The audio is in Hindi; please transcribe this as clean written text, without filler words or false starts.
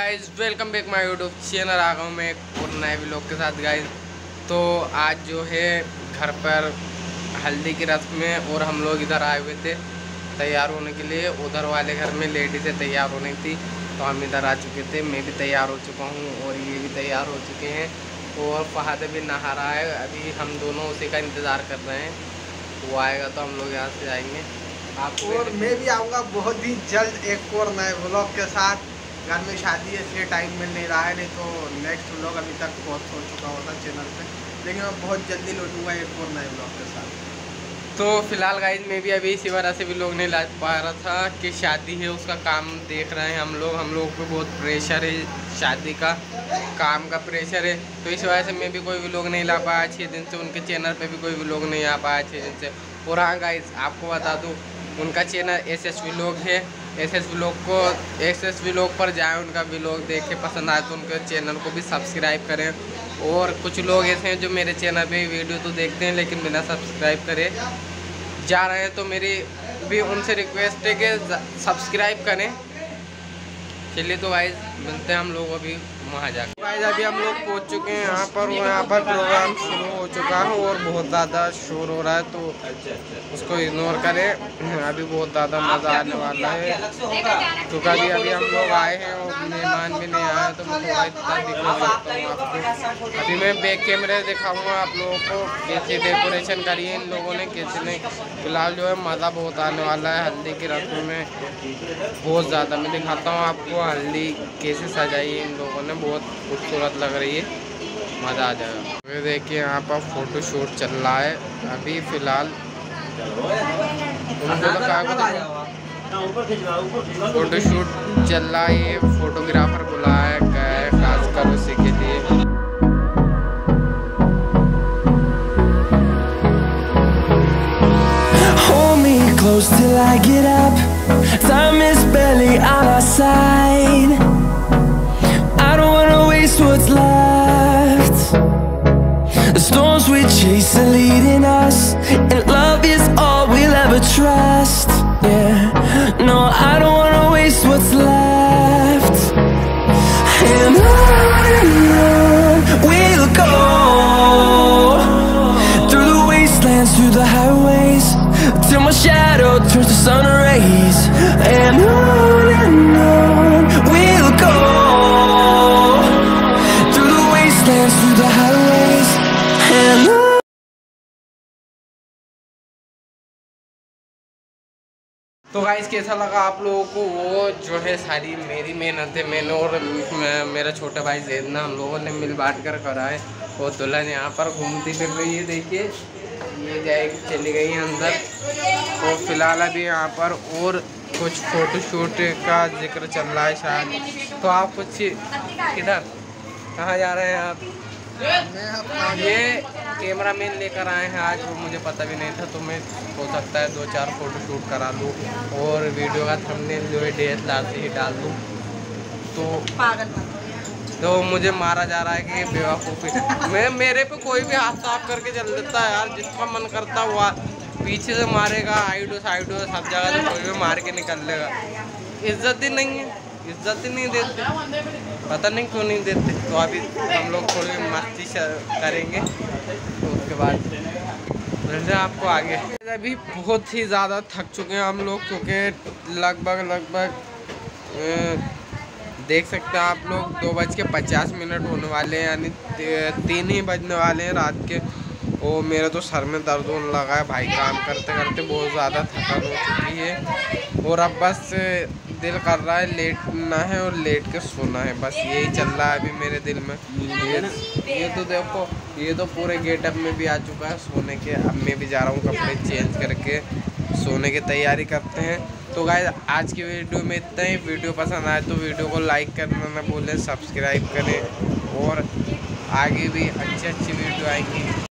Guys, welcome back my YouTube channel. आ गया हूँ मैं एक और नए व्लॉग के साथ गाइज। तो आज जो है घर पर हल्दी की रस्म में और हम लोग इधर आए हुए थे तैयार होने के लिए। उधर वाले घर में लेडीज़ें तैयार होनी थी तो हम इधर आ चुके थे। मैं भी तैयार हो चुका हूँ और ये भी तैयार हो चुके हैं और फहाद भी नहा रहा है। अभी हम दोनों उसी का इंतज़ार कर रहे हैं, वो आएगा तो हम लोग यहाँ से जाएंगे। आप और मैं भी आऊँगा बहुत ही जल्द एक और नए व्लॉग के साथ। घर में शादी है इसलिए टाइम मिल नहीं रहा है, नहीं तो नेक्स्ट व्लॉग अभी तक पोस्ट हो चुका होता चैनल पे। लेकिन मैं बहुत जल्दी लौटूंगा एक और नए व्लॉग के साथ। तो फिलहाल गाइज मैं भी अभी इसी वजह से भी लोग नहीं ला पा रहा था कि शादी है, उसका काम देख रहे हैं हम लोग पे बहुत प्रेशर है, शादी का काम का प्रेशर है। तो इस वजह से मैं भी कोई व्लॉग नहीं ला पाया 6 दिन से। उनके चैनल पे भी कोई व्लॉग नहीं आ पाया 6 दिन से। और हाँ गाइज, आपको बता दूँ उनका चैनल SS व्लॉग है। SS व्लॉग पर जाएँ, उनका व्लॉग देख के पसंद आए तो उनके चैनल को भी सब्सक्राइब करें। और कुछ लोग ऐसे हैं जो मेरे चैनल पे वीडियो तो देखते हैं लेकिन बिना सब्सक्राइब करे जा रहे हैं, तो मेरी भी उनसे रिक्वेस्ट है कि सब्सक्राइब करें। चलिए तो गाइज मिलते हैं हम लोग अभी वहाँ जाकर। गाइज अभी हम लोग पहुँच चुके हैं यहाँ पर। यहाँ पर प्रोग्राम शुरू हो चुका है और बहुत ज़्यादा शोर हो रहा है तो उसको इग्नोर करें। अभी बहुत ज़्यादा मज़ा आने वाला है क्योंकि अभी हम लोग आए हैं और मेहमान भी नहीं आए तो मैं थोड़ा इतना दिखा सकता हूँ आपको। अभी मैं बैक कैमरे दिखाऊँगा आप लोगों को कैसे डेकोरेशन करी है इन लोगों ने, कैसे नहीं। फिलहाल जो है मज़ा बहुत आने वाला है हल्दी की रस्म में, बहुत ज़्यादा। मैं दिखाता हूँ आपको हल्दी कैसे सजाई है इन लोगों ने, बहुत खूबसूरत लग रही है, मज़ा आ जाएगा। ये देखिए यहाँ पर फोटो शूट चल रहा है अभी फिलहाल। फोटो शूट चल रहा है, ये फोटोग्राफर बुलाया गया है खासकर उसी के लिए। Close till I get up. Time is barely on our side. I don't wanna waste what's left. The storms we chase are leading us, and love is all we'll ever trust. Yeah, no, I don't wanna waste what's left. And on we'll go, through the wastelands, through the highways, till my shadow turns to sun rays. And on we'll go, through the wastelands, through the highways, and on. तो गाइस कैसा लगा आप लोगों को? वो जो है सारी मेरी मेहनत है, मैंने और मेरा छोटा भाई ज़ैदना हम लोगों ने मिल बांट कर करा है। वो दुल्हन यहाँ पर घूमती फिर रही है, देखिए ये जाएगी, चली गई है अंदर। तो फिलहाल अभी यहाँ पर और कुछ फ़ोटो शूट का जिक्र चल रहा है शायद। तो आप कुछ किधर कहाँ जा रहे हैं आप? ये कैमरा मैन लेकर आए हैं आज, वो मुझे पता भी नहीं था। तो मैं हो सकता है 2-4 फ़ोटो शूट करा लूँ और वीडियो का थंबनेल जो है DSLR से ही डाल दूँ। तो मुझे मारा जा रहा है कि बेवकूफ़ी मेरे पे कोई भी हाथ साफ करके चल देता है यार, जिसका मन करता हुआ पीछे से मारेगा, साइडो सब जगह से कोई भी मार के निकल लेगा। इज्जत ही नहीं है, इज्जत ही नहीं देते, पता नहीं क्यों नहीं देते। तो अभी हम लोग थोड़ी मस्ती करेंगे तो उसके बाद मिलते हैं आपको आगे। अभी बहुत ही ज़्यादा थक चुके हैं हम लोग क्योंकि लगभग देख सकते हैं आप लोग 2:50 होने वाले हैं, यानी 3 ही बजने वाले हैं रात के। और मेरा तो सर में दर्द होने लगा है भाई, काम करते करते बहुत ज़्यादा थकान हो चुकी है। और अब बस दिल कर रहा है लेटना है और लेट के सोना है, बस यही चल रहा है अभी मेरे दिल में। ये तो देखो, ये तो पूरे गेटअप में भी आ चुका है सोने के। अब मैं भी जा रहा हूँ कपड़े चेंज करके सोने की तैयारी करते हैं। तो गाइस आज की वीडियो में इतना ही। वीडियो पसंद आए तो वीडियो को लाइक करना ना भूलें, सब्सक्राइब करें और आगे भी अच्छी वीडियो आएंगी।